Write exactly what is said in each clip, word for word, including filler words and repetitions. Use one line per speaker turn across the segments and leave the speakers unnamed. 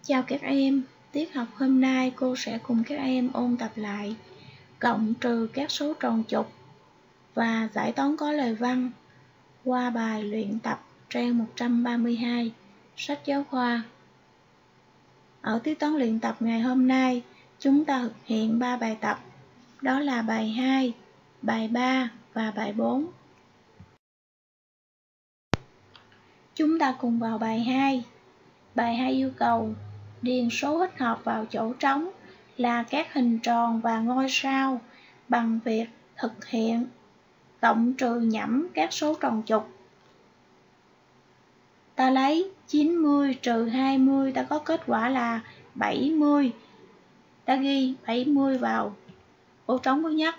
Chào các em, tiết học hôm nay cô sẽ cùng các em ôn tập lại cộng trừ các số tròn trục và giải toán có lời văn qua bài luyện tập trang một trăm ba mươi hai, sách giáo khoa. Ở tiết toán luyện tập ngày hôm nay, chúng ta thực hiện ba bài tập, đó là bài hai, bài ba và bài bốn. Chúng ta cùng vào bài hai. Bài hai yêu cầu điền số thích hợp vào chỗ trống là các hình tròn và ngôi sao bằng việc thực hiện cộng trừ nhẩm các số tròn trục. Ta lấy chín mươi trừ hai mươi, ta có kết quả là bảy mươi. Ta ghi bảy mươi vào ô trống thứ nhất.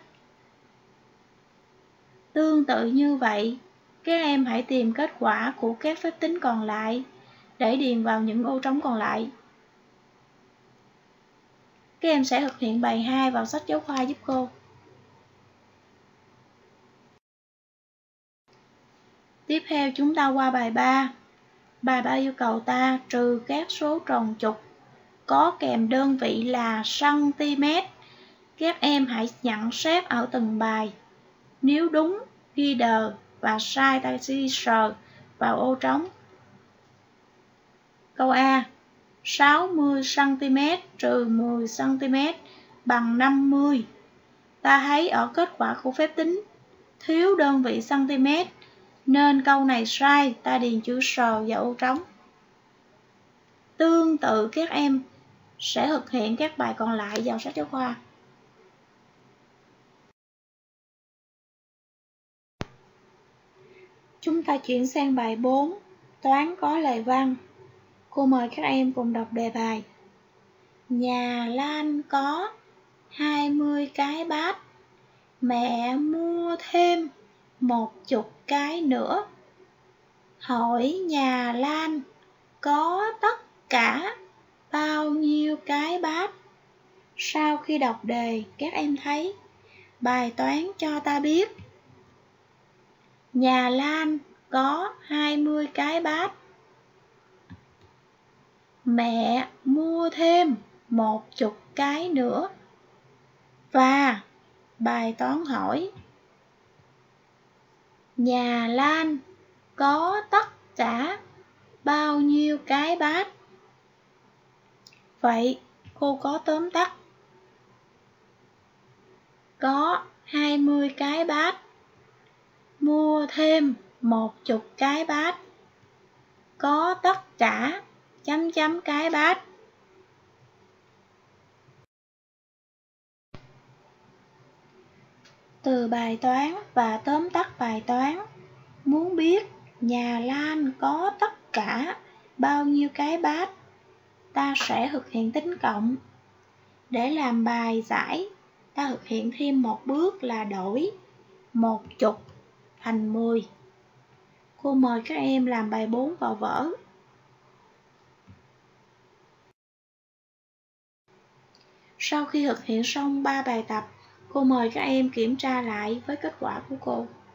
Tương tự như vậy, các em hãy tìm kết quả của các phép tính còn lại để điền vào những ô trống còn lại. Các em sẽ thực hiện bài hai vào sách giáo khoa giúp cô. Tiếp theo chúng ta qua bài ba. Bài ba yêu cầu ta trừ các số tròn trục có kèm đơn vị là cm. Các em hãy nhận xét ở từng bài. Nếu đúng, ghi đờ và sai ta ghi sờ vào ô trống. Câu A. sáu mươi xăng ti mét trừ mười xăng ti mét bằng năm mươi. Ta thấy ở kết quả của phép tính thiếu đơn vị cm nên câu này sai, ta điền chữ sờ vào ô trống. Tương tự các em sẽ thực hiện các bài còn lại vào sách giáo khoa. Chúng ta chuyển sang bài bốn, toán có lời văn. Cô mời các em cùng đọc đề bài. Nhà Lan có hai mươi cái bát, mẹ mua thêm một chục cái nữa. Hỏi nhà Lan có tất cả bao nhiêu cái bát? Sau khi đọc đề, các em thấy bài toán cho ta biết nhà Lan có hai mươi cái bát, mẹ mua thêm một chục cái nữa, và bài toán hỏi nhà Lan có tất cả bao nhiêu cái bát. Vậy cô có tóm tắt. Có hai mươi cái bát, mua thêm một chục cái bát, có tất cả chấm chấm cái bát. Từ bài toán và tóm tắt bài toán, muốn biết nhà Lan có tất cả bao nhiêu cái bát, ta sẽ thực hiện tính cộng. Để làm bài giải, ta thực hiện thêm một bước là đổi một chục thành mười. Cô mời các em làm bài bốn vào vở. Sau khi thực hiện xong ba bài tập, cô mời các em kiểm tra lại với kết quả của cô.